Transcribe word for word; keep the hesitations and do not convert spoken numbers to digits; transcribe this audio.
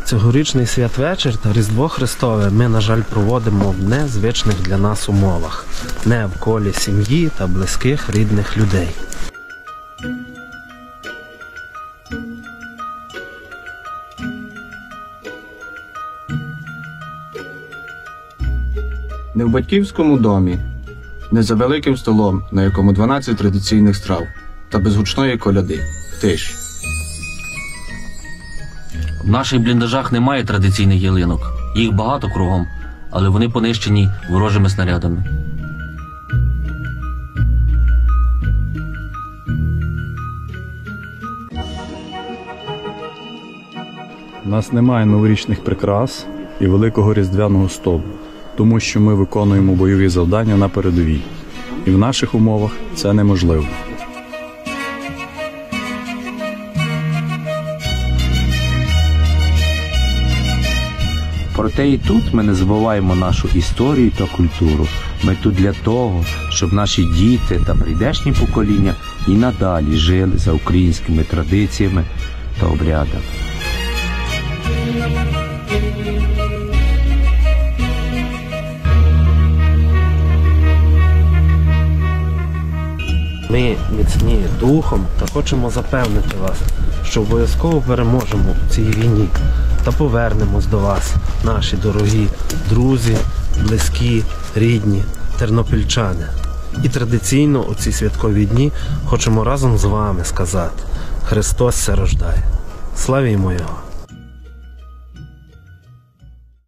Цьогорічний святвечір та Різдво Христове ми, на жаль, проводимо в незвичних для нас умовах, не в колі сім'ї та близьких рідних людей. Не в батьківському домі, не за великим столом, на якому дванадцять традиційних страв, та без гучної коляди. Тиш. В наших бліндажах немає традиційних ялинок. Їх багато кругом, але вони понищені ворожими снарядами. У нас немає новорічних прикрас і великого різдвяного столу, тому що ми виконуємо бойові завдання на передовій. І в наших умовах це неможливо. Проте і тут ми не забуваємо нашу історію та культуру. Ми тут для того, щоб наші діти та прийдешні покоління і надалі жили за українськими традиціями та обрядами. Ми міцні духом та хочемо запевнити вас, що обов'язково переможемо у цій війні та повернемось до вас, наші дорогі друзі, близькі, рідні, тернопільчани. І традиційно у ці святкові дні хочемо разом з вами сказати: Христос се рождає. Славімо Його!